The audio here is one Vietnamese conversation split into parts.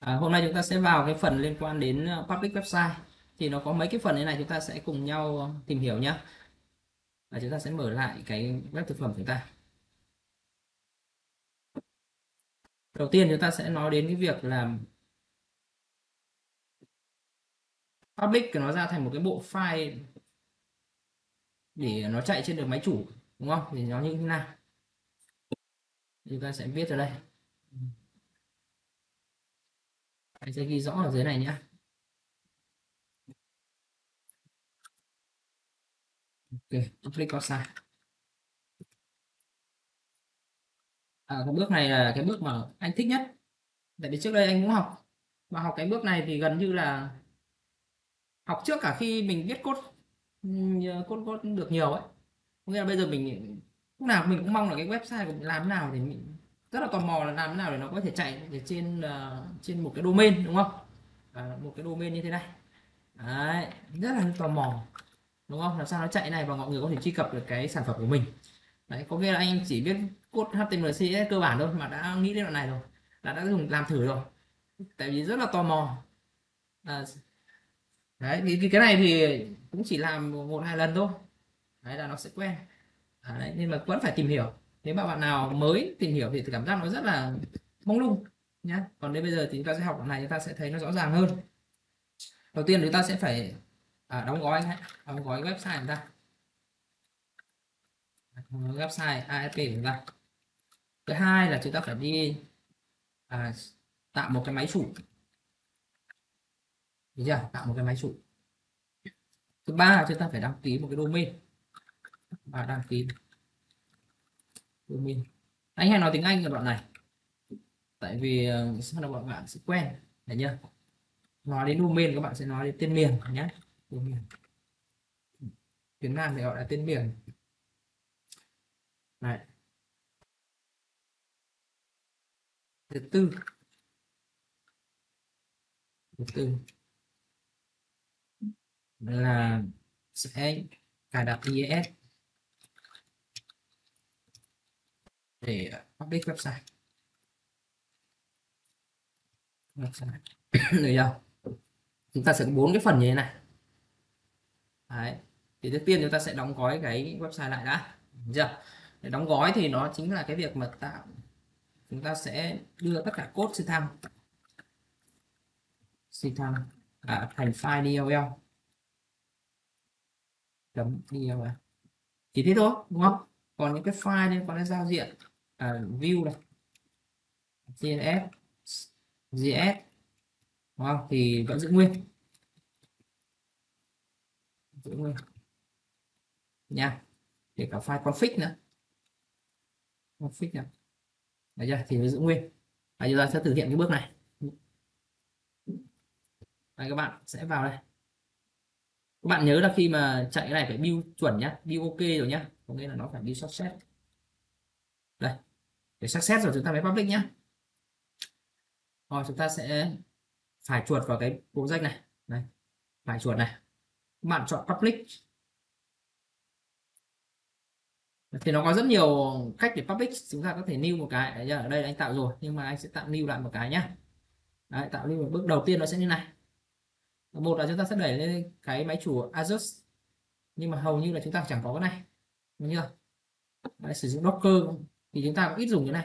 Hôm nay chúng ta sẽ vào cái phần liên quan đến public website. Thì nó có mấy cái phần như này, chúng ta sẽ cùng nhau tìm hiểu nhé. Và chúng ta sẽ mở lại cái web thực phẩm của chúng ta. Đầu tiên chúng ta sẽ nói đến cái việc là public nó ra thành một cái bộ file để nó chạy trên được máy chủ, đúng không? Thì nó như thế nào? Chúng ta sẽ viết ở đây. Hãy sẽ ghi rõ ở dưới này nhé. Ok, public website. Cái bước này là cái bước mà anh thích nhất. Tại vì trước đây anh cũng học. Và học cái bước này thì gần như là học trước cả khi mình viết code, code được nhiều ấy. Có nghĩa là bây giờ mình lúc nào mình cũng mong là cái website của mình làm thế nào thì mình rất là tò mò là làm thế nào để nó có thể chạy ở trên trên một cái domain, đúng không? Một cái domain như thế này. Đấy, rất là tò mò, đúng không? Làm sao nó chạy này và mọi người có thể truy cập được cái sản phẩm của mình. Đấy, có nghĩa là anh chỉ biết code HTML CSS cơ bản thôi mà đã nghĩ đến đoạn này rồi, là đã dùng làm thử rồi, tại vì rất là tò mò. à, Đấy, thì cái này thì cũng chỉ làm một hai lần thôi, đấy là nó sẽ quen. Đấy, nhưng mà vẫn phải tìm hiểu. Nếu mà bạn nào mới tìm hiểu thì cảm giác nó rất là mông lung nhá. Còn nếu bây giờ thì chúng ta sẽ học đoạn này, chúng ta sẽ thấy nó rõ ràng hơn. Đầu tiên chúng ta sẽ phải đóng gói đóng gói website của chúng ta, website ASP của chúng ta. Thứ hai là chúng ta phải đi à, tạo một cái máy chủ, được chưa? Tạo một cái máy chủ. Thứ ba là chúng ta phải đăng ký một cái domain, và đăng ký domain. Anh hay nói tiếng Anh ở đoạn này, tại vì sau đó bạn sẽ quen, thấy chưa? Nói đến domain các bạn sẽ nói đến tên miền nhé. Domain, tiếng Nam thì gọi là tên miền. Này, thứ tư, thứ tư là sẽ cài đặt IIS để public website. Website được chưa? Chúng ta sẽ có bốn cái phần như thế này. Đấy, thì trước tiên chúng ta sẽ đóng gói cái website lại đã, được chưa? Để đóng gói thì nó chính là cái việc mà tạo, chúng ta sẽ đưa tất cả code CTRL thành file DLL chấm DLL, chỉ thế thôi, đúng không? Còn những cái file liên quan đến giao diện, view này, CSS, JS, đúng không? Thì vẫn giữ nguyên, giữ nguyên nha. Kể cả file config nữa, config nữa, đấy chưa? Thì nó giữ nguyên. Và chúng ta sẽ thực hiện cái bước này. Đây, các bạn sẽ vào đây. Các bạn nhớ là khi mà chạy cái này phải build chuẩn nhá, build ok rồi nhá, có nghĩa là nó phải build success. Đây, để success rồi chúng ta mới public nhá. Rồi chúng ta sẽ phải chuột vào cái project này, đây, phải chuột này, các bạn chọn public. Thì nó có rất nhiều cách để public, chúng ta có thể new một cái. Đấy, ở đây anh tạo rồi nhưng mà anh sẽ tạo new lại một cái nhá. Đấy, tạo new một bước đầu tiên nó sẽ như này. Một là chúng ta sẽ đẩy lên cái máy chủ Asus, nhưng mà hầu như là chúng ta chẳng có cái này, đúng chưa? Đấy, sử dụng Docker thì chúng ta cũng ít dùng cái này.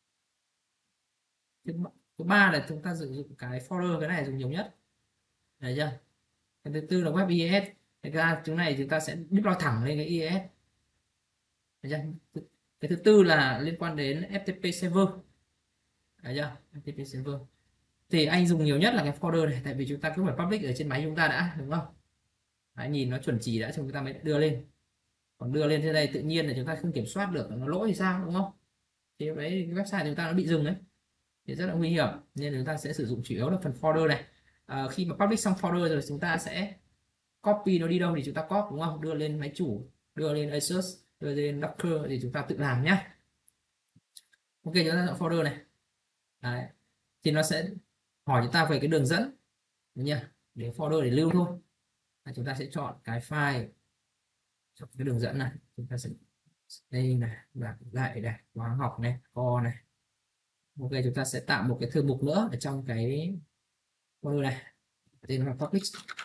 Thứ ba là chúng ta sử dụng cái folder, cái này dùng nhiều nhất, đấy chưa? Cái thứ tư là web IIS. Cái ra chúng này chúng ta sẽ deploy thẳng lên cái IIS, đấy chưa? Cái thứ tư là liên quan đến FTP server, đấy chưa? FTP server thì anh dùng nhiều nhất là cái folder này, tại vì chúng ta cứ phải public ở trên máy chúng ta đã, đúng không? Đấy, nhìn nó chuẩn chỉ đã chúng ta mới đưa lên. Còn đưa lên trên đây tự nhiên là chúng ta không kiểm soát được nó lỗi thì sao, đúng không? Thì đấy cái website chúng ta nó bị dừng đấy, thì rất là nguy hiểm. Nên chúng ta sẽ sử dụng chủ yếu là phần folder này. Khi mà public xong folder rồi chúng ta sẽ copy nó đi đâu thì chúng ta copy, đúng không? Đưa lên máy chủ, đưa lên Asus, đưa lên Docker thì chúng ta tự làm nhé. Ok, chúng ta chọn folder này. Đấy, thì nó sẽ hỏi chúng ta về cái đường dẫn, đúng nhỉ? Để folder để lưu thôi. Chúng ta sẽ chọn cái file, chọn cái đường dẫn này, chúng ta sẽ đây này, bảng dạy này, khóa học này, co này, Ok, chúng ta sẽ tạo một cái thư mục nữa ở trong cái folder này, tên là public.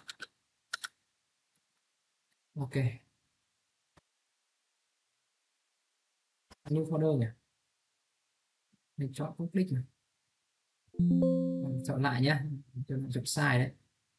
Ok, new folder nhỉ, mình chọn public này. Chọn lại nhé, chọn sai đấy.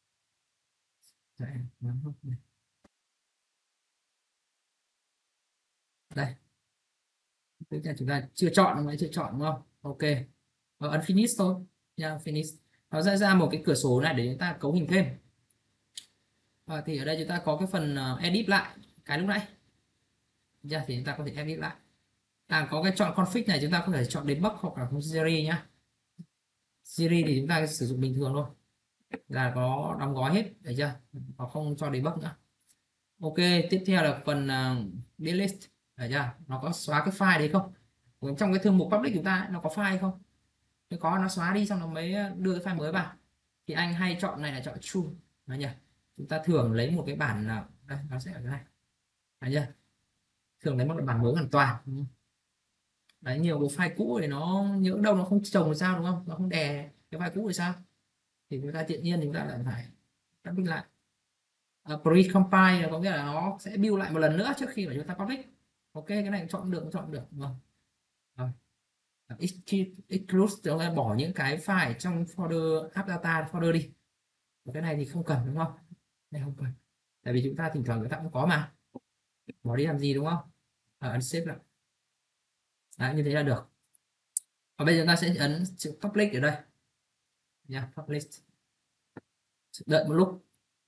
Đây, tức là chúng ta chưa chọn đúng không? Chưa chọn đúng không? Ok, ấn finish thôi nha, finish. Nó sẽ ra một cái cửa sổ này để chúng ta cấu hình thêm. Thì ở đây chúng ta có cái phần edit lại cái lúc nãy. Thì chúng ta có thể edit lại. Có cái chọn config này, chúng ta có thể chọn debug hoặc là Siri nhá. Siri thì chúng ta sử dụng bình thường thôi, là có đóng gói hết, được chưa? Nó không cho debug nữa. Ok, tiếp theo là phần delete, được chưa? Nó có xóa cái file đấy không? Trong cái thư mục public chúng ta ấy, nó có file không? Nếu có nó xóa đi xong nó mới đưa cái file mới vào. Thì anh hay chọn này là chọn true, đấy nhỉ? Chúng ta thường lấy một cái bản nào đây, nó sẽ ở đây, đấy chưa? Thường lấy một bản mới hoàn toàn. Đấy, nhiều cái file cũ thì nó nhỡ đâu nó không trồng thì sao, đúng không? Nó không đè cái file cũ thì sao? Thì chúng ta tự nhiên chúng ta lại phải public lại. Pre-compile có nghĩa là nó sẽ build lại một lần nữa trước khi mà chúng ta public. Ok, cái này chọn được, chọn được, đúng không? Rồi. Exclude tức là bỏ những cái file trong folder app data folder đi. Cái này thì không cần, đúng không? Này không cần, tại vì chúng ta thỉnh thoảng người ta cũng có mà, bỏ đi làm gì, đúng không? Ấn xếp lại. Đấy, như thế là được. Và bây giờ chúng ta sẽ ấn chữ public ở đây nha, public. Đợi một lúc.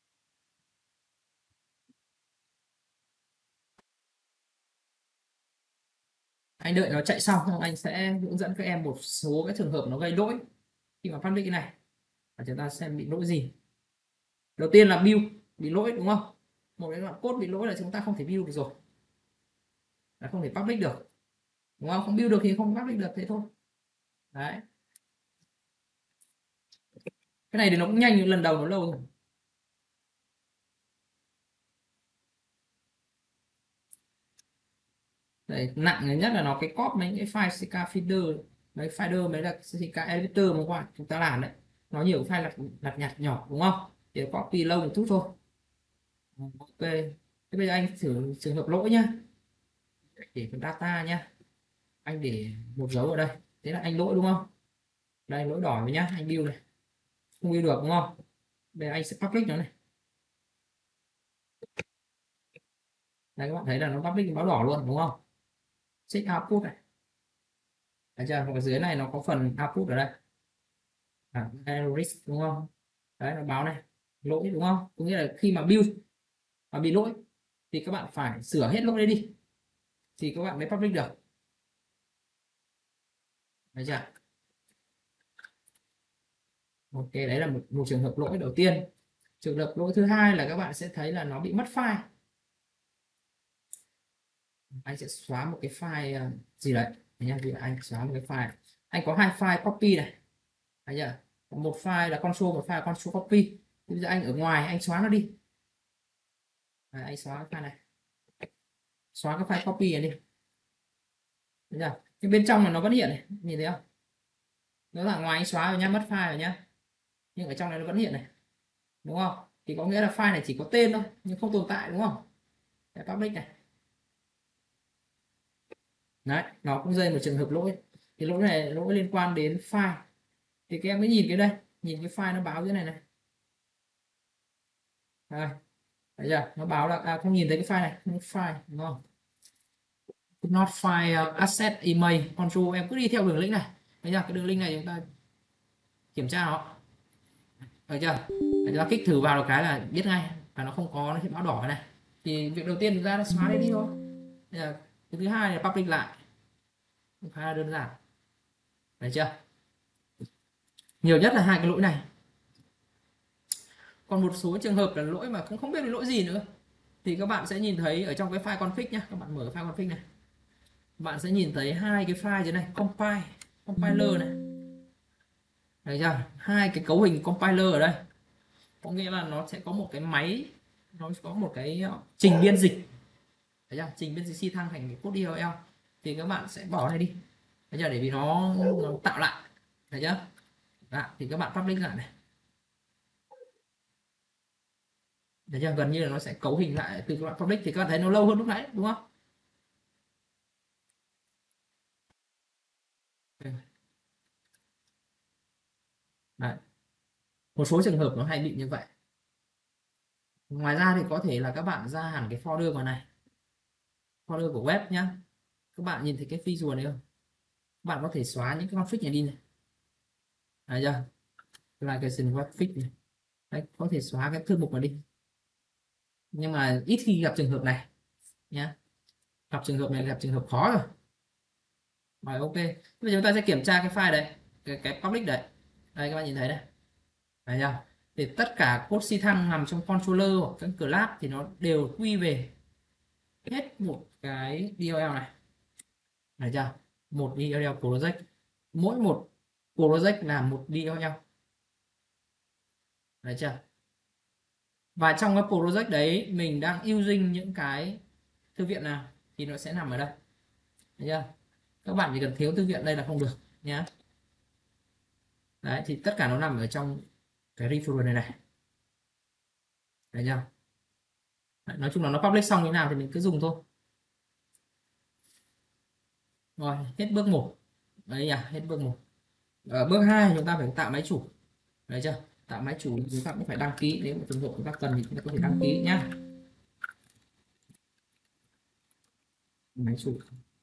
Anh đợi nó chạy xong xong anh sẽ hướng dẫn các em một số cái trường hợp nó gây lỗi khi mà public cái này, và chúng ta xem bị lỗi gì. Đầu tiên là build bị lỗi, đúng không? Một cái đoạn code bị lỗi là chúng ta không thể build được rồi, là không thể public được, đúng không? Không build được thì không public được, thế thôi. Đấy, cái này thì nó cũng nhanh, lần đầu nó lâu rồi. Đấy, nặng nhất là nó cái copy mấy cái file CK feeder, mấy feeder mấy là CK editor mà qua chúng ta làm đấy, nó nhiều file lặt nhặt nhỏ, đúng không? Thì copy lâu một chút thôi. Ok, thế bây giờ anh thử trường hợp lỗi nhá, để phần data nhá, anh để một dấu ở đây, thế là anh lỗi, đúng không? Đây lỗi đỏ rồi nhá, anh build này, không build được, đúng không? Bây giờ anh sẽ public nó này. Đây các bạn thấy là nó public báo đỏ luôn, đúng không? Check output này, thấy chưa? Và dưới này nó có phần output ở đây, error risk, đúng không? Đấy, nó báo này lỗi, đúng không? Có nghĩa là khi mà build mà bị lỗi thì các bạn phải sửa hết lỗi đấy đi thì các bạn mới public được, thấy chưa? Ok, đấy là một trường hợp lỗi đầu tiên. Trường hợp lỗi thứ hai là các bạn sẽ thấy là nó bị mất file. Anh sẽ xóa một cái file gì đấy, nha, thì anh xóa một cái file. Anh có hai file copy này, thấy chưa? Một file là console, một file là console copy. Bây giờ anh ở ngoài anh xóa nó đi. Đấy, anh xóa cái file này, xóa cái file copy này đi, thấy chưa? Nhưng bên trong là nó vẫn hiện này, nhìn thấy không? Nó là ngoài anh xóa rồi nhá, mất file rồi nhá, nhưng ở trong này nó vẫn hiện này, đúng không? Thì có nghĩa là file này chỉ có tên thôi nhưng không tồn tại, đúng không? Cái public này, đấy, nó cũng gây một trường hợp lỗi. Thì lỗi này lỗi liên quan đến file, thì các em mới nhìn cái đây, nhìn cái file nó báo như này này, đây, thấy chưa? Nó báo là không nhìn thấy cái file này, không file, đúng không? Not file asset email control, em cứ đi theo đường link này, thấy chưa? Cái đường link này chúng ta kiểm tra nó, thấy chưa? Để chúng ta kích thử vào một cái là biết ngay và nó không có, nó sẽ báo đỏ này. Thì việc đầu tiên chúng ta xóa đi thôi. Bây giờ cái thứ hai là public lại, khá là đơn giản, thấy chưa? Nhiều nhất là hai cái lỗi này, còn một số trường hợp là lỗi mà cũng không biết là lỗi gì nữa thì các bạn sẽ nhìn thấy ở trong cái file config nhé. Các bạn mở cái file config này, bạn sẽ nhìn thấy hai cái file dưới này, compiler này, thấy chưa? Hai cái cấu hình compiler ở đây, có nghĩa là nó sẽ có một cái máy, nó có một cái trình biên dịch, thấy chưa? Trình biên dịch si thăng thành cái code DLL, thì các bạn sẽ bỏ này đi, Bây giờ để vì nó tạo lại, thấy chưa? Đó, thì các bạn public lại này, thấy chưa? Gần như là nó sẽ cấu hình lại từ các bạn public, thì các bạn thấy nó lâu hơn lúc nãy đúng không? Đấy. Một số trường hợp nó hay bị như vậy. Ngoài ra thì có thể là các bạn ra hẳn cái folder vào này, folder của web nhá. Các bạn nhìn thấy cái visual này không? Các bạn có thể xóa những cái config này đi này, thấy chưa? Application graphic này. Đấy, có thể xóa cái thư mục này đi, nhưng mà ít khi gặp trường hợp này nhá. Gặp trường hợp này gặp trường hợp khó rồi. Rồi ok, bây giờ chúng ta sẽ kiểm tra cái file đấy, cái public đấy. Đây các bạn nhìn thấy đây, thấy chưa? Thì tất cả code xi thăng nằm trong controller hoặc các class thì nó đều quy về hết một cái DLL này, thấy chưa? Một DLL project, mỗi một project là một DLL, thấy chưa? Và trong cái project đấy mình đang using những cái thư viện nào thì nó sẽ nằm ở đây, thấy chưa? Các bạn chỉ cần thiếu thư viện đây là không được nhé. Đấy thì tất cả nó nằm ở trong cái referral này này, thấy chưa? Đấy, nói chung là nó public xong như nào thì mình cứ dùng thôi. Rồi hết bước 1 đấy à, hết bước 1. Ở bước 2 chúng ta phải tạo máy chủ, thấy chưa? Tạo máy chủ chúng ta cũng phải đăng ký, nếu mà trường hợp chúng ta cần thì chúng ta có thể đăng ký nhá. Máy chủ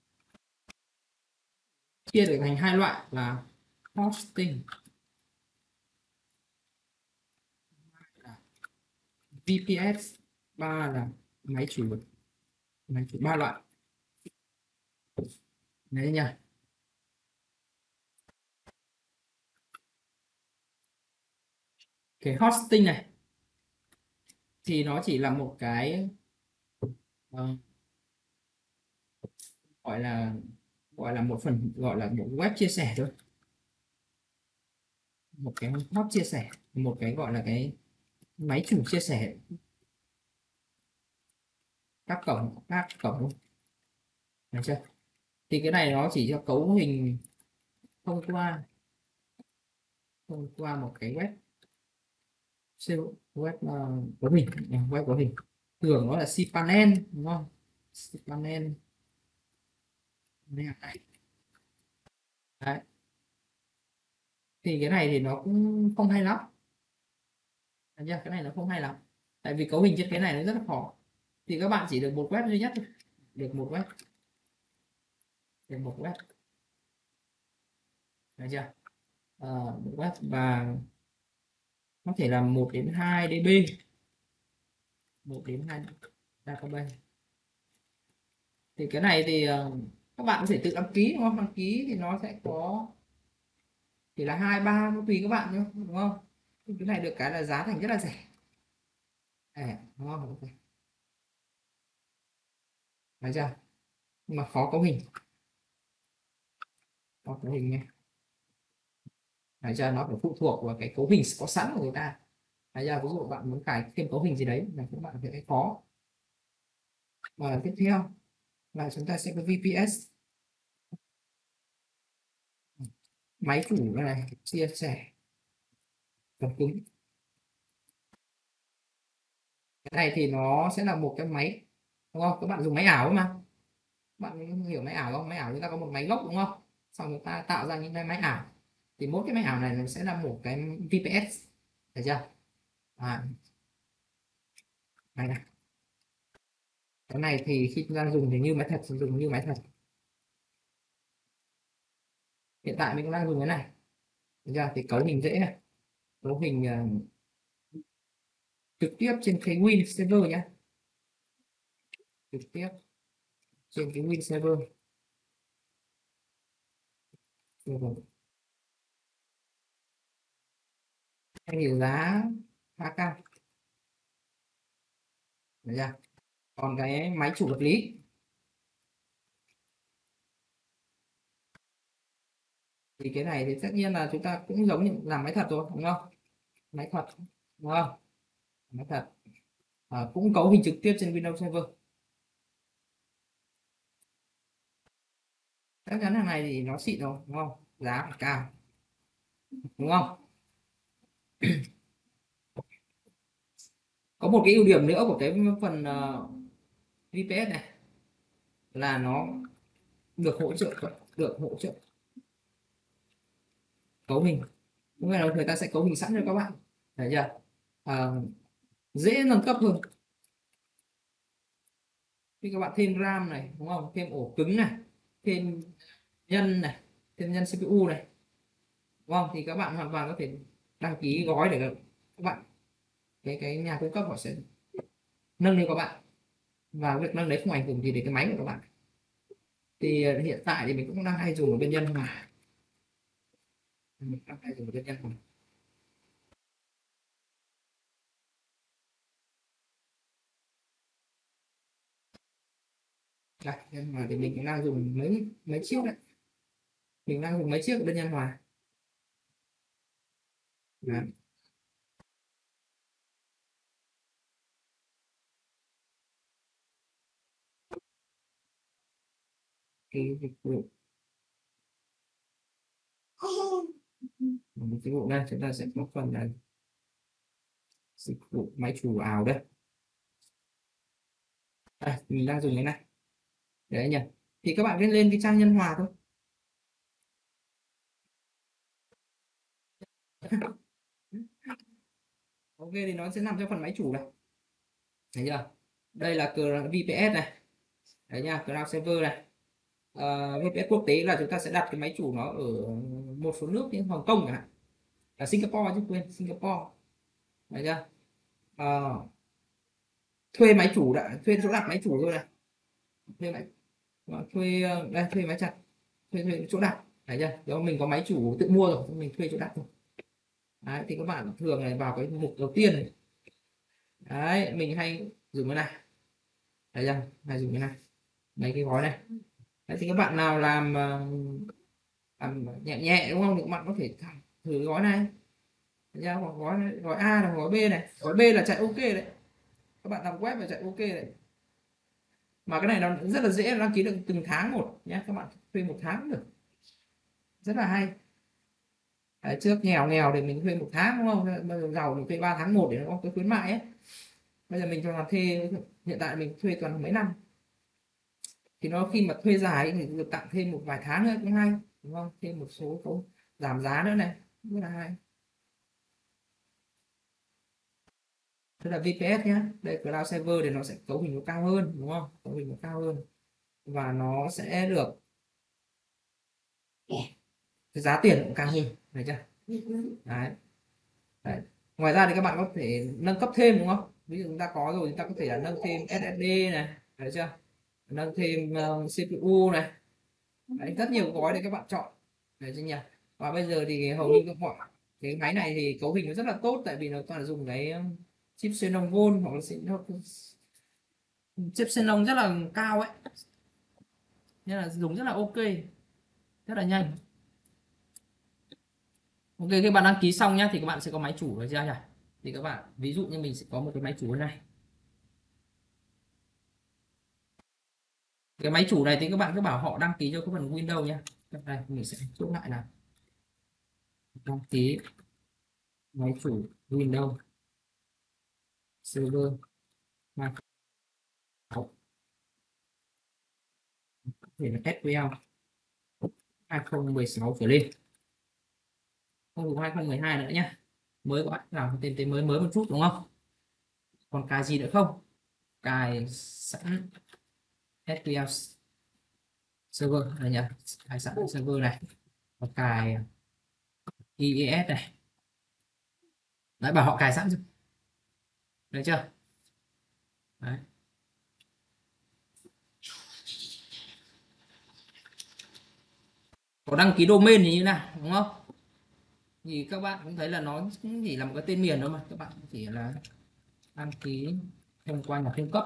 chia được thành hai loại là hosting, VPS, ba là máy chủ. Máy chủ ba loại đấy nha. Cái hosting này thì nó chỉ là một cái ờ, gọi là một phần, gọi là một web chia sẻ thôi, một cái hot chia sẻ, một cái gọi là cái máy chủ chia sẻ các cổng, được chưa? Thì cái này nó chỉ cho cấu hình thông qua một cái web web cấu hình, web cấu hình thường nó là cPanel đúng không? cPanel này. Đấy. Thì cái này thì nó cũng không hay lắm, được chưa? Cái này nó không hay lắm, tại vì cấu hình trên cái này nó rất là khó. Thì các bạn chỉ được một web duy nhất thôi, được một web, được một web, được chưa? Một web và có thể là 1 đến 2 DB, 1 đến 2 database. Thì cái này thì các bạn có thể tự đăng ký đúng không? Đăng ký thì nó sẽ có chỉ là 2 3, nó tùy các bạn thôi đúng không? Thì cái này được cái là giá thành rất là rẻ. Đúng không? Ok. Thấy chưa? Nhưng mà khó cấu hình, khó cấu hình nha. Thấy chưa? Nó phải phụ thuộc vào cái cấu hình có sẵn của người ta. Thấy chưa? Ví dụ bạn muốn cài thêm cấu hình gì đấy là các bạn phải khó. Và tiếp theo là chúng ta sẽ có VPS, máy chủ này, chia sẻ tập cứng. Cái này thì nó sẽ là một cái máy, đúng không? Các bạn dùng máy ảo mà, bạn hiểu máy ảo không? Máy ảo chúng ta có một máy gốc đúng không? Xong chúng ta tạo ra những cái máy ảo, thì mỗi cái máy ảo này nó sẽ là một cái VPS, thấy chưa? À, này, cái này thì khi chúng ta dùng thì như máy thật, dùng như máy thật. Hiện tại mình cũng đang dùng cái này, thấy chưa? Thì cấu hình dễ này, cấu hình trực tiếp trên cái Win server nhé, trực tiếp trên cái Win server. Hay thì giá khá cao, thấy chưa? Còn cái máy chủ vật lý thì cái này thì tất nhiên là chúng ta cũng giống như làm máy thật rồi đúng không? Máy thật đúng không? Máy thật cũng cấu hình trực tiếp trên Windows Server. chắc chắn hàng này thì nó xịn rồi đúng không, giá phải cao đúng không. Có một cái ưu điểm nữa của cái phần VPS này là nó được hỗ trợ cấu hình, có nghĩa là người ta sẽ cấu hình sẵn cho các bạn, thấy chưa. À, dễ nâng cấp hơn khi các bạn thêm RAM này đúng không, thêm ổ cứng này, thêm nhân này, thêm nhân CPU này đúng không, thì các bạn hoàn toàn có thể đăng ký gói để các bạn, cái nhà cung cấp họ sẽ nâng lên các bạn, và việc nâng đấy không ảnh hưởng gì đến cái máy của các bạn. Thì hiện tại thì mình cũng đang hay dùng ở bên Nhân Hòa, mình đang hay dùng ở bên Nhân Hòa. Đây, Nhân Hòa thì mình cũng đang dùng mấy mấy chiếc đấy, mình đang dùng mấy chiếc ở bên Nhân Hòa. Đấy, cái dịch vụ, dịch vụ đây chúng ta sẽ có phần là dịch vụ máy chủ ảo đây. Đây, mình đang dùng cái này đấy nhỉ, thì các bạn cứ lên cái trang Nhân Hòa thôi. Ok, thì nó sẽ nằm trong phần máy chủ này, thấy chưa, đây là VPS này, đấy nha, Cloud Server này. VPS quốc tế là chúng ta sẽ đặt cái máy chủ nó ở một số nước như Hồng Kông chẳng hạn, là Singapore chứ, quên, Singapore, đấy chưa. Ờ, thuê máy chủ đã, thuê chỗ đặt máy chủ thôi này, thuê máy, đây thuê máy chặt, thuê chỗ đặt, đấy chưa, nếu mình có máy chủ tự mua rồi mình thuê chỗ đặt thôi. Đấy, thì các bạn thường này vào cái mục đầu tiên này, đấy mình hay dùng cái này, đấy chưa, hay dùng cái này, mấy cái gói này. Đấy, thì các bạn nào làm nhẹ nhẹ đúng không thì các bạn có thể thử gói này. Thấy chưa? Hoặc gói gói A là gói B này, gói B là chạy ok đấy, các bạn làm web là chạy ok đấy, mà cái này nó rất là dễ đăng ký được từng tháng một nhé, các bạn thuê một tháng cũng được, rất là hay. Đấy, trước nghèo nghèo thì mình thuê một tháng đúng không, bây giờ giàu mình thuê 3 tháng một để nó có cái khuyến mại ấy. Bây giờ mình cho làm thuê, hiện tại mình thuê toàn mấy năm, thì nó khi mà thuê dài thì được tặng thêm một vài tháng nữa cũng hay đúng không, thêm một số có giảm giá nữa này, rất là hay. Đây là VPS nhé, đây Cloud Server thì nó sẽ cấu hình nó cao hơn đúng không, cấu hình nó cao hơn và nó sẽ được cái giá tiền cũng cao hơn, thấy chưa. Đấy. Đấy. Ngoài ra thì các bạn có thể nâng cấp thêm đúng không, ví dụ chúng ta có rồi chúng ta có thể là nâng thêm SSD này, thấy chưa, nâng thêm CPU này. Đấy, rất nhiều gói để các bạn chọn, đấy chứ nhỉ. Và bây giờ thì hầu như các mọi cái máy này thì cấu hình nó rất là tốt, tại vì nó toàn là dùng cái chip Xenon Gold hoặc là chip Xenon rất là cao ấy, nên là dùng rất là ok, rất là nhanh. Ok, khi bạn đăng ký xong nhá thì các bạn sẽ có máy chủ rồi chưa nhỉ, thì các bạn ví dụ như mình sẽ có một cái máy chủ này, cái máy chủ này thì các bạn cứ bảo họ đăng ký cho cái phần Windows nhé. Đây mình sẽ chốt lại là đăng ký máy chủ Windows Server Mac, có thể là SQL 2016 trở lên, không dùng 2012 nữa nhé, mới các bạn làm tên tên mới mới một chút đúng không. Còn cài gì nữa không, cài sẵn SQL Server này nhỉ, cài sẵn server này, và cài IIS này, đấy bảo họ cài sẵn rồi, được chưa. Đấy. Có đăng ký domain thì như nào đúng không, thì các bạn cũng thấy là nó cũng chỉ là một cái tên miền thôi mà, các bạn chỉ là đăng ký thông qua nhà cung cấp,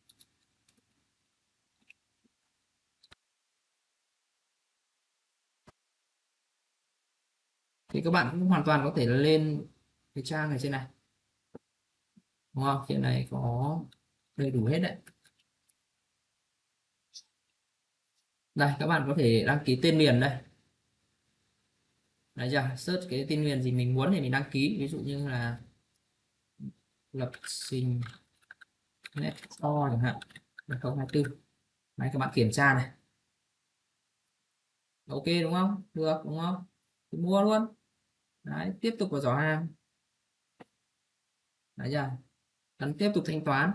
thì các bạn cũng hoàn toàn có thể là lên cái trang này trên này đúng không, trên này có đầy đủ hết đấy. Đây các bạn có thể đăng ký tên miền đây. Đấy chưa? Search cái tên miền gì mình muốn thì mình đăng ký, ví dụ như là lập trình net store chẳng hạn 2024. Đấy các bạn kiểm tra này. Ok đúng không? Được đúng không? Thì mua luôn. Đấy, tiếp tục vào giỏ hàng. Đấy chưa? Ấn tiếp tục thanh toán.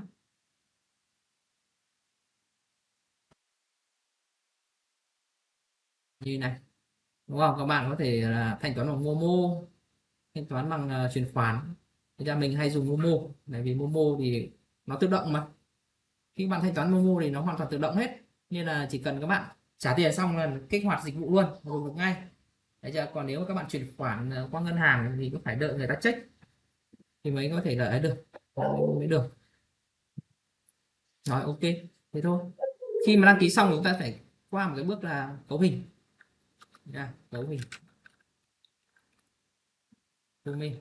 Như này. Đúng không? Các bạn có thể là thanh toán bằng Momo, thanh toán bằng chuyển khoán. Thế ra mình hay dùng Momo, bởi vì Momo thì nó tự động mà. Khi bạn thanh toán Momo thì nó hoàn toàn tự động hết. Nên là chỉ cần các bạn trả tiền xong là kích hoạt dịch vụ luôn, dùng được ngay. Đấy chưa? Còn nếu mà các bạn chuyển khoản qua ngân hàng thì có phải đợi người ta check thì mới có thể là ấy được, mới được. Rồi ok, thế thôi. Khi mà đăng ký xong chúng ta phải qua một cái bước là cấu hình. Cấu hình domain.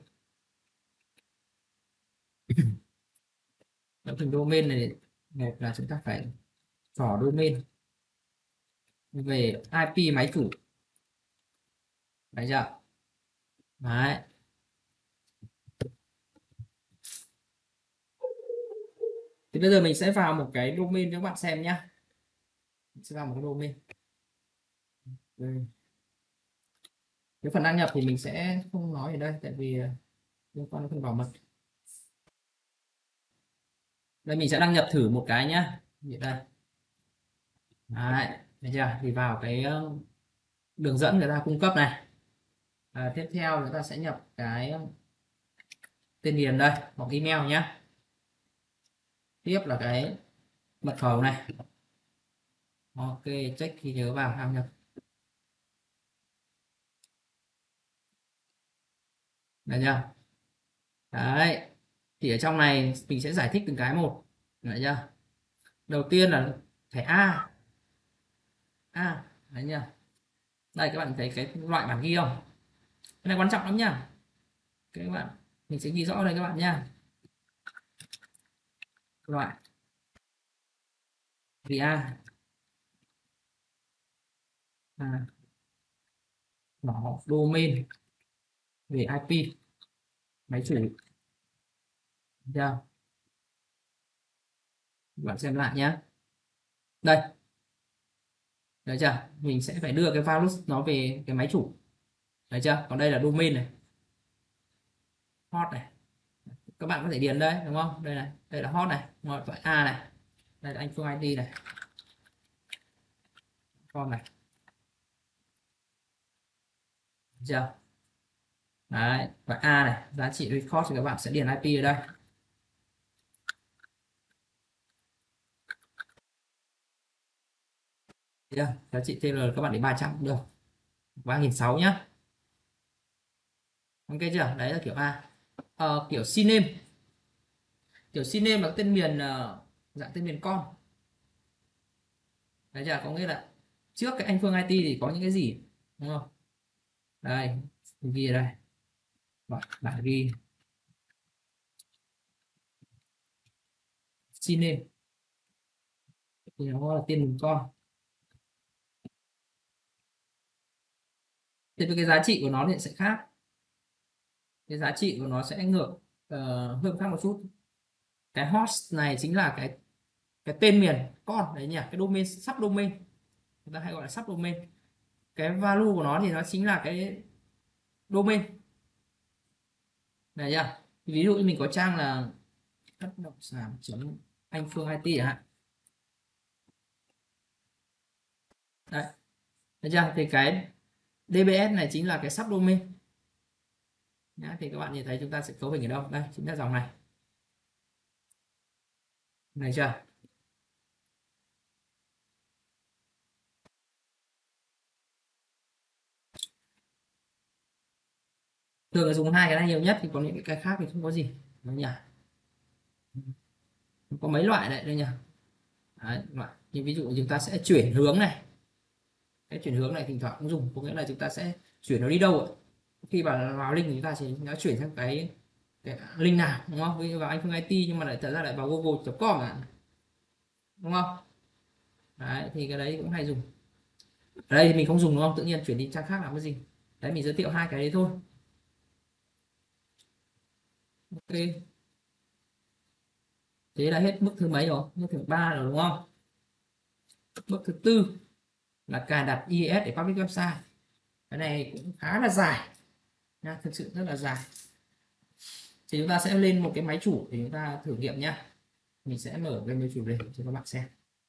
Cấu hình domain này, một là chúng ta phải chọn domain về IP máy chủ. Đấy chưa? Đấy. Thì bây giờ mình sẽ vào một cái domain cho các bạn xem nhá. Mình sẽ vào một cái domain. Cái phần đăng nhập thì mình sẽ không nói ở đây tại vì liên quan đến phần bảo mật. Đây mình sẽ đăng nhập thử một cái nhá. Như đây. Đấy, thấy chưa? Thì vào cái đường dẫn người ta cung cấp này. Tiếp theo chúng ta sẽ nhập cái tên miền đây hoặc email nhé. Tiếp là cái mật khẩu này. Ok, check khi nhớ vào đăng nhập. Đấy chưa? Đấy. Thì ở trong này mình sẽ giải thích từng cái một. Đấy chưa? Đầu tiên là thẻ A. Đấy nhá. Đây các bạn thấy cái loại bản ghi không? Cái này quan trọng lắm nhá. Các bạn mình sẽ ghi rõ đây các bạn nha. Loại vì A nó domain về IP máy chủ. Chưa? Bạn xem lại nhé. Đây, đấy chưa? Mình sẽ phải đưa cái value nó về cái máy chủ. Đấy chưa? Còn đây là domain này, hot này. Các bạn có thể điền đây đúng không? Đây này, đây là hot này, gọi A này. Đây là anh Phương ID này. Con này. Được chưa? Đấy, và A này, giá trị record thì các bạn sẽ điền IP ở đây. Chưa? Giá trị TLR các bạn để 300 cũng được. 3.600 nhá. Ok chưa? Đấy là kiểu A. Kiểu CNAME. Kiểu CNAME là tên miền dạng tên miền con. Đấy chưa? Có nghĩa là trước cái anh Phương IT thì có những cái gì đúng không? Đây, mình ghi ở đây. Bạn ghi CNAME thì nó là tên miền con. Thế với cái giá trị của nó thì sẽ khác. Cái giá trị của nó sẽ ngược hơi khác một chút. Cái host này chính là cái tên miền con đấy nhỉ, cái domain subdomain, người ta hay gọi là subdomain. Cái value của nó thì nó chính là cái domain này nhá. Ví dụ như mình có trang là bất động sản anh Phương IT chẳng hạn. Đấy, thấy chưa? Thì cái DBS này chính là cái subdomain nhá. Thì các bạn nhìn thấy chúng ta sẽ cấu hình ở đâu? Đây chính là dòng này. Này chưa? Thường là dùng hai cái này nhiều nhất, thì có những cái khác thì không có gì đúng nhỉ. Có mấy loại đấy đây nhỉ. Đấy, loại. Như ví dụ chúng ta sẽ chuyển hướng này. Cái chuyển hướng này thỉnh thoảng cũng dùng, có nghĩa là chúng ta sẽ chuyển nó đi đâu ạ. Khi vào link thì chúng ta chỉ nó chuyển sang cái link nào đúng không? Ví dụ vào anh Phương IT nhưng mà lại thật ra lại vào google.com ạ, đúng không? Đấy thì cái đấy cũng hay dùng. Ở đây thì mình không dùng đúng không, tự nhiên chuyển đi trang khác làm cái gì. Đấy, mình giới thiệu hai cái đấy thôi. Ok, thế là hết bước thứ mấy rồi, bước thứ ba rồi đúng không. Bước thứ tư là cài đặt IIS để public website. Cái này cũng khá là dài nha, thực sự rất là dài. Thì chúng ta sẽ lên một cái máy chủ để chúng ta thử nghiệm nhá. Mình sẽ mở cái máy chủ lên cho các bạn xem.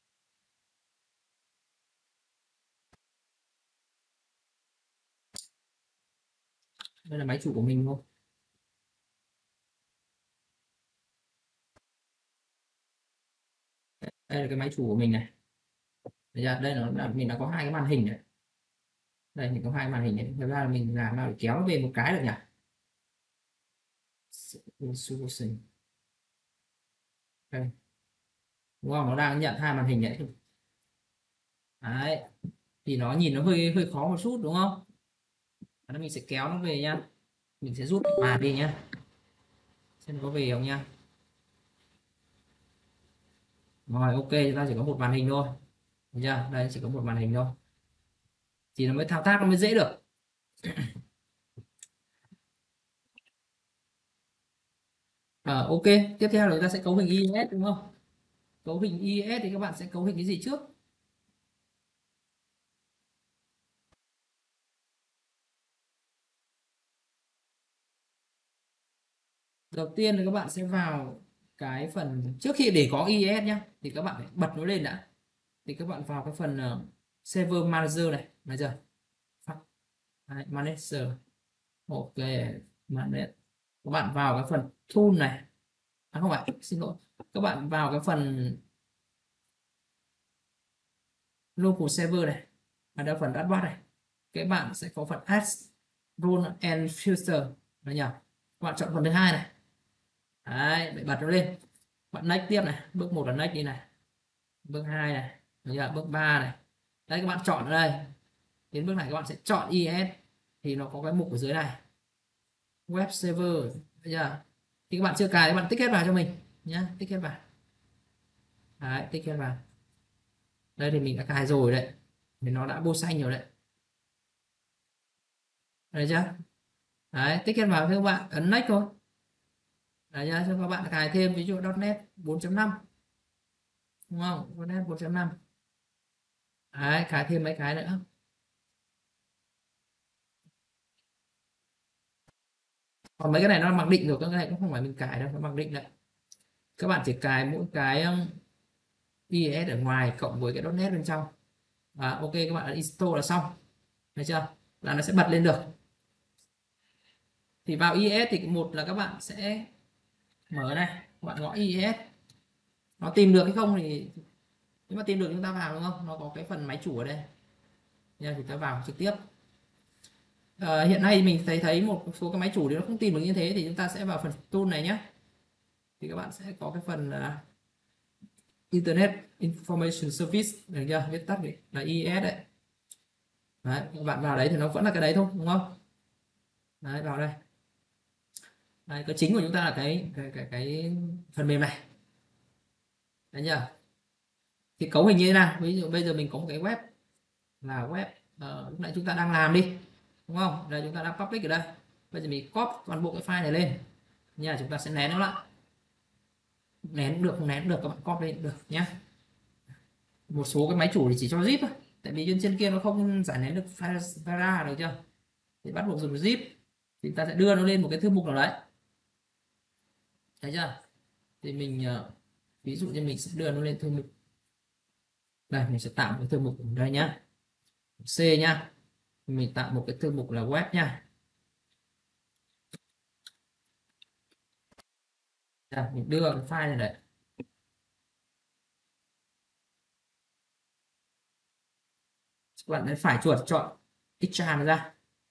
Đây là máy chủ của mình thôi. Đây là cái máy chủ của mình này. Đây là mình đã có hai cái màn hình này. Đây mình có hai màn hình này. Thật ra là mình làm nào để kéo nó về một cái được nhỉ. Solution. Đây. Đúng không, nó đang nhận hai màn hình đấy. Đấy, thì nó nhìn nó hơi hơi khó một chút đúng không. Đó, mình sẽ kéo nó về nha. Mình sẽ rút màn đi nhá, xem có về không nha. Rồi ok, chúng ta chỉ có một màn hình thôi. Được chưa, đây chỉ có một màn hình thôi thì nó mới thao tác, nó mới dễ được. Ok, tiếp theo là chúng ta sẽ cấu hình IIS đúng không. Cấu hình IIS thì các bạn sẽ cấu hình cái gì trước. Đầu tiên là các bạn sẽ vào cái phần, trước khi để có IIS nhá thì các bạn phải bật nó lên đã. Thì các bạn vào cái phần server manager này, bây giờ manager. Ok, manage. Các bạn vào cái phần tool này, không phải, xin lỗi, các bạn vào cái phần local server này, ở đây phần dashboard này, các bạn sẽ có phần add role and filter đấy nhỉ. Các bạn chọn phần thứ hai này. Đấy, để bật nó lên. Bạn next tiếp này, bước một là next đi này, bước 2 này, như bước 3 này. Đây các bạn chọn ở đây, đến bước này các bạn sẽ chọn IIS thì nó có cái mục ở dưới này, web server. Bây giờ thì các bạn chưa cài, các bạn tích hết vào cho mình nhá, tích hết vào. Đấy, tích hết vào. Đây thì mình đã cài rồi đấy, thì nó đã bô xanh rồi đấy. Đấy chưa. Đấy, tích hết vào thì các bạn ấn next thôi. Đấy nhá, cho các bạn cài thêm ví dụ .NET 4.5 đúng không, .NET 4.5. Đấy, cài thêm mấy cái nữa. Còn mấy cái này nó mặc định rồi, các cái này cũng không phải mình cài đâu, nó mặc định đấy. Các bạn chỉ cài mỗi cái IIS ở ngoài cộng với cái .NET bên trong. Ok, các bạn install là xong. Thấy chưa, là nó sẽ bật lên được. Thì vào IIS thì một là các bạn sẽ mở này, các bạn gõ IIS, nó tìm được hay không thì nếu mà tìm được chúng ta vào đúng không, nó có cái phần máy chủ ở đây nha, chúng ta vào trực tiếp. Hiện nay mình thấy một số cái máy chủ thì nó không tìm được như thế, thì chúng ta sẽ vào phần tool này nhé. Thì các bạn sẽ có cái phần Internet Information Service, được chưa, viết tắt là IIS đấy. Đấy, các bạn vào đấy thì nó vẫn là cái đấy thôi đúng không. Đấy, vào đây. Đấy, cái chính của chúng ta là cái phần mềm này. Đấy chưa. Thì cấu hình như thế nào, ví dụ bây giờ mình có một cái web, là web lúc nãy chúng ta đang làm đi đúng không, đây chúng ta đang public ở đây. Bây giờ mình copy toàn bộ cái file này lên nha, chúng ta sẽ nén nó lại. Nén cũng được, không nén cũng được, các bạn copy lên cũng được nhé. Một số cái máy chủ thì chỉ cho zip thôi, tại vì trên kia nó không giải nén được file ra, được chưa, thì bắt buộc dùng zip. Thì ta sẽ đưa nó lên một cái thư mục nào đấy, thấy chưa. Thì mình ví dụ như mình sẽ đưa nó lên thư mục, đây mình sẽ tạo một cái thư mục ở đây nhá, C nhá. Mình tạo một cái thư mục là web nhá. Đây, mình đưa cái file này đấy. Các bạn phải chuột chọn extract ra.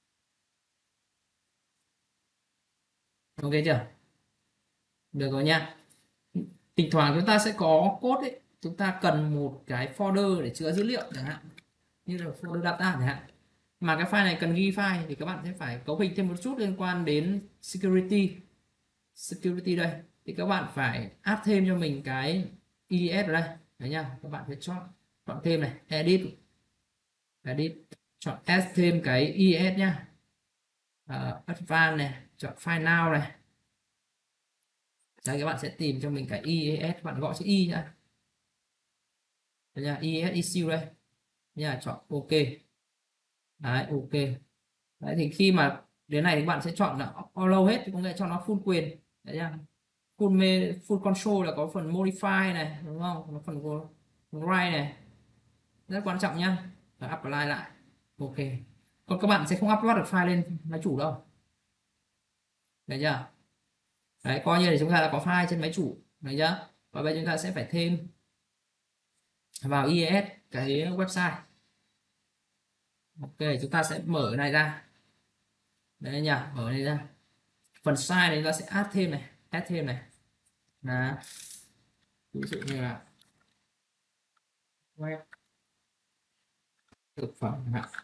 Ok chưa, được rồi nha. Thỉnh thoảng chúng ta sẽ có code ấy, chúng ta cần một cái folder để chứa dữ liệu chẳng hạn, như là folder data chẳng hạn, mà cái file này cần ghi file thì các bạn sẽ phải cấu hình thêm một chút liên quan đến security đây. Thì các bạn phải add thêm cho mình cái EDS ở đây đấy nha. Các bạn phải chọn thêm này, edit edit, chọn add thêm cái IES nhá. Advanced này, chọn file now này. Đây các bạn sẽ tìm cho mình cái IES, bạn gọi chữ Y nhá. Đây nha, IES issue đây. Nha, chọn OK. Đấy, OK. Đấy thì khi mà đến này thì bạn sẽ chọn là allow hết, có nghĩa cho nó full quyền. Đấy nha. Full control là có phần modify này, đúng không? Nó phần write này. Rất quan trọng nhá. Và apply lại. OK. Còn các bạn sẽ không upload được file lên máy chủ đâu. Đấy chưa? Đấy, coi như là chúng ta đã có file trên máy chủ. Đấy chưa? Và bây giờ chúng ta sẽ phải thêm vào IES cái website. OK, chúng ta sẽ mở cái này ra. Đấy nhỉ, mở cái này ra. Phần size này chúng ta sẽ add thêm này. Là ví dụ như là web thực phẩm chẳng hạn.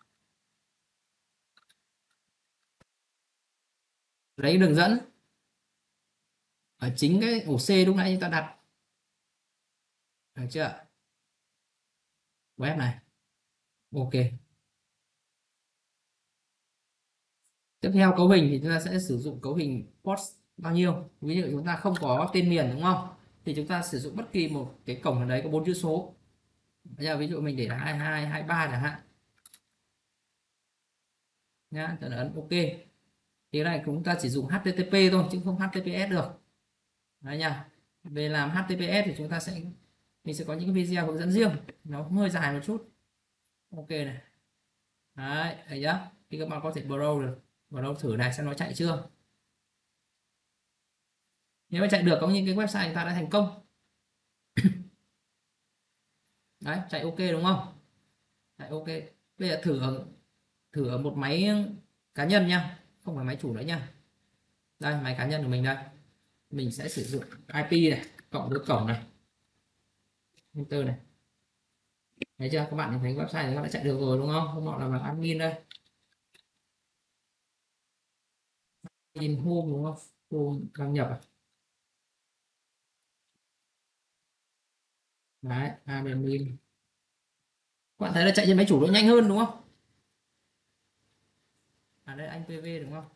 Lấy đường dẫn ở chính cái ổ C lúc nãy chúng ta đặt. Được chưa? Web này. OK. Tiếp theo cấu hình thì chúng ta sẽ sử dụng cấu hình post bao nhiêu. Ví dụ chúng ta không có tên miền đúng không? Thì chúng ta sử dụng bất kỳ một cái cổng ở đấy có 4 chữ số. Bây giờ ví dụ mình để là 22, 23 chẳng hạn. Nhá, ta ấn OK. Thì này chúng ta chỉ dùng HTTP thôi chứ không HTTPS được. Đấy nha. Về làm HTTPS thì mình sẽ có những cái video hướng dẫn riêng, nó hơi dài một chút. OK này. Đấy, thấy nhá. Thì các bạn có thể browse thử này xem nó chạy chưa. Nếu mà chạy được có những cái website chúng ta đã thành công. Đấy, chạy OK đúng không? Chạy OK. Bây giờ thử ở một máy cá nhân nha, không phải máy chủ nữa nha. Đây, máy cá nhân của mình đây. Mình sẽ sử dụng IP này, cộng với cổng này. Enter này. Thấy chưa? Các bạn thấy website thì các bạn đã chạy được rồi đúng không? Không gọi là admin đây. In home đúng không? Home đăng nhập à? Đấy, admin. Các bạn thấy là chạy trên máy chủ nó nhanh hơn đúng không? À đây anh PV đúng không?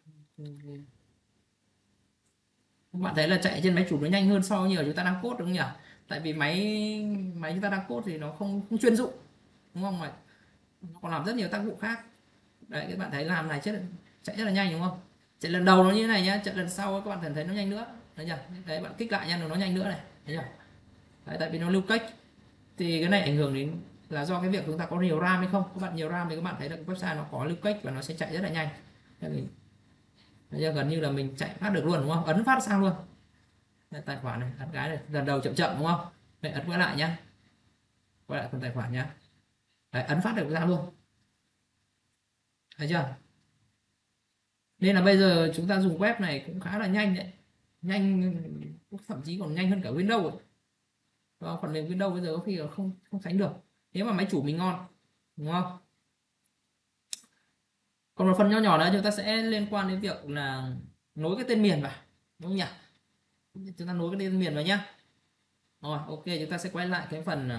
Các bạn thấy là chạy trên máy chủ nó nhanh hơn so với nhiều chúng ta đang code đúng không nhỉ? Tại vì máy máy chúng ta đang code thì nó không chuyên dụng đúng không, mà nó còn làm rất nhiều tác vụ khác. Đấy các bạn thấy làm này chạy rất là nhanh đúng không? Chạy lần đầu nó như thế này nhá, chạy lần sau các bạn thấy nó nhanh nữa. Thấy chưa? Đấy bạn kích lại nha, nó nhanh nữa này. Thấy chưa? Đấy, tại vì nó lưu cách thì cái này ảnh hưởng đến là do cái việc chúng ta có nhiều RAM hay không. Các bạn nhiều RAM thì các bạn thấy là cái website nó có lưu cách và nó sẽ chạy rất là nhanh. Bây giờ gần như là mình chạy phát được luôn đúng không, ấn phát sang luôn. Đây, tài khoản này ấn cái này lần đầu chậm chậm đúng không. Đây, ấn quay lại nhá, quay lại phần tài khoản nhá. Đấy, ấn phát được ra luôn. Thấy chưa? Nên là bây giờ chúng ta dùng web này cũng khá là nhanh đấy, nhanh, thậm chí còn nhanh hơn cả Windows ấy. Phần mềm Windows bây giờ có khi là không không sánh được nếu mà máy chủ mình ngon đúng không. Còn một phần nho nhỏ nữa chúng ta sẽ liên quan đến việc là nối cái tên miền vào đúng không nhỉ. Chúng ta nối cái tên miền vào nhá. Rồi OK, chúng ta sẽ quay lại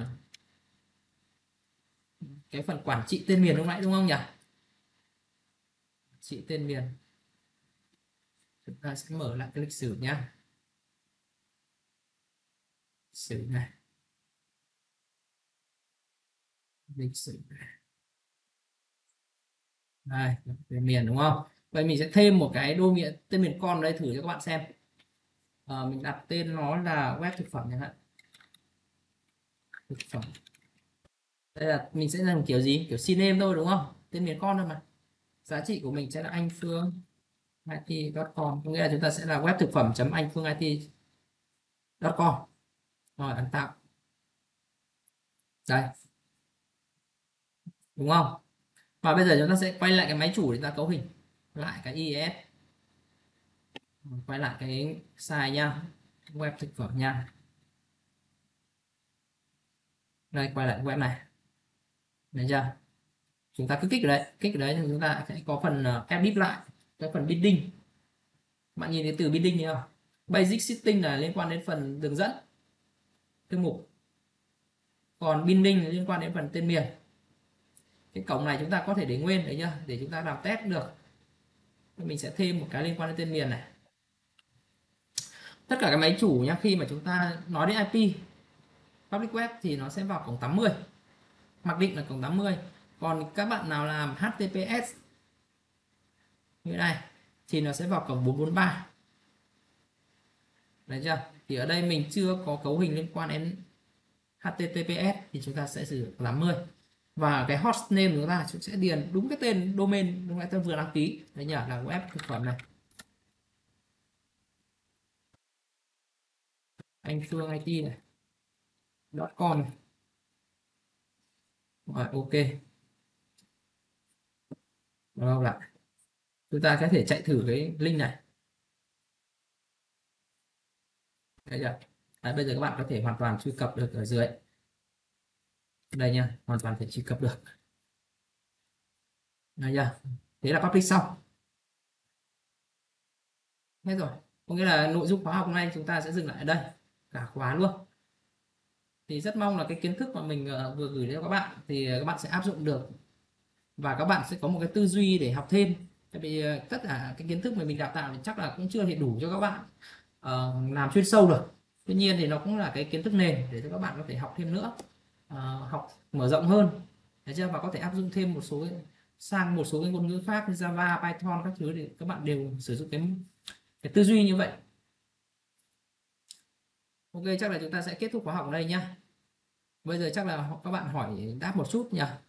cái phần quản trị tên miền lúc nãy đúng không nhỉ. Quản trị tên miền, chúng ta sẽ mở lại cái lịch sử nhá. Sử này, lịch sử này. Đây, tên miền đúng không. Vậy mình sẽ thêm một cái đô miệng tên miền con đây thử cho các bạn xem. Mình đặt tên nó là web thực phẩm chẳng hạn. Thực phẩm. Đây là mình sẽ làm kiểu gì, kiểu syname thôi đúng không, tên miền con thôi mà. Giá trị của mình sẽ là anh phương it.com, có nghĩa là chúng ta sẽ là web thực phẩm anh phương it.com. Rồi ấn tạo. Đây đúng không. Và bây giờ chúng ta sẽ quay lại cái máy chủ để ta cấu hình lại cái IES. Quay lại cái site nha, web thực phẩm nha. Đây quay lại web này. Đấy chưa? Chúng ta cứ kích ở đấy thì chúng ta sẽ có phần edit lại cái phần bidding. Bạn nhìn thấy từ bidding không? Basic setting là liên quan đến phần đường dẫn thư mục, còn bidding là liên quan đến phần tên miền. OK cái cổng này chúng ta có thể để nguyên đấy nhá, để chúng ta làm test được. Mình sẽ thêm một cái liên quan đến tên miền này. Tất cả các máy chủ nhá, khi mà chúng ta nói đến IP public web thì nó sẽ vào cổng 80, mặc định là cổng 80. Còn các bạn nào làm HTTPS như này thì nó sẽ vào cổng 443. Đấy chưa? Thì ở đây mình chưa có cấu hình liên quan đến HTTPS thì chúng ta sẽ sử dụng 80. Và cái hostname của chúng ta chúng sẽ điền đúng cái tên domain lúc nãy tôi vừa đăng ký. Đấy nhỉ, là web thực phẩm này. Anh Phương IT này. .com này. Rồi, ok. Rồi lại. Chúng ta có thể chạy thử cái link này. Đấy chưa? Đấy, bây giờ các bạn có thể hoàn toàn truy cập được ở dưới. Đây nha, hoàn toàn thể truy cập được. Đây chưa? Thế là public xong. Hết rồi. Có nghĩa là nội dung khóa học hôm nay chúng ta sẽ dừng lại ở đây. Cả khóa luôn. Thì rất mong là cái kiến thức mà mình vừa gửi đến các bạn thì các bạn sẽ áp dụng được. Và các bạn sẽ có một cái tư duy để học thêm. Tại vì tất cả cái kiến thức mà mình đào tạo thì chắc là cũng chưa thể đủ cho các bạn làm chuyên sâu được. Tuy nhiên thì nó cũng là cái kiến thức nền để cho các bạn có thể học thêm nữa, học mở rộng hơn, thấy chưa? Và có thể áp dụng thêm một số sang một số cái ngôn ngữ khác như Java, Python các thứ thì các bạn đều sử dụng cái tư duy như vậy. Ok, chắc là chúng ta sẽ kết thúc khóa học ở đây nhá. Bây giờ chắc là các bạn hỏi đáp một chút nhỉ.